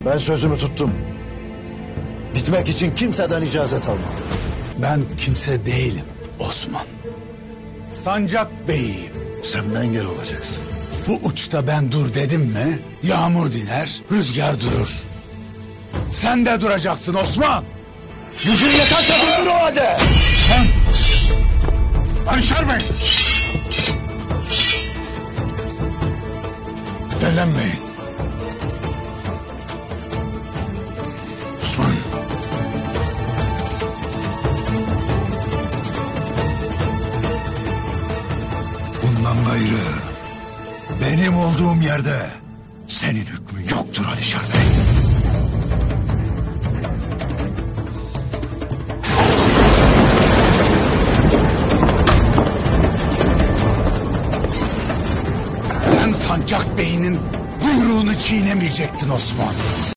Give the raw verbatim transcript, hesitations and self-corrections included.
Ben sözümü tuttum. Gitmek için kimseden icazet almam. Ben kimse değilim Osman. Sancak Bey'im. Sen engel olacaksın. Bu uçta ben dur dedim mi yağmur diner, rüzgar durur. Sen de duracaksın Osman. Gücün yeterse dur o halde. Sen! Alişer Bey! Delenmeyin. Osman! Bundan gayrı benim olduğum yerde senin hükmün yoktur Alişer Bey. Sen Sancak Bey'inin buyruğunu çiğnemeyecektin Osman.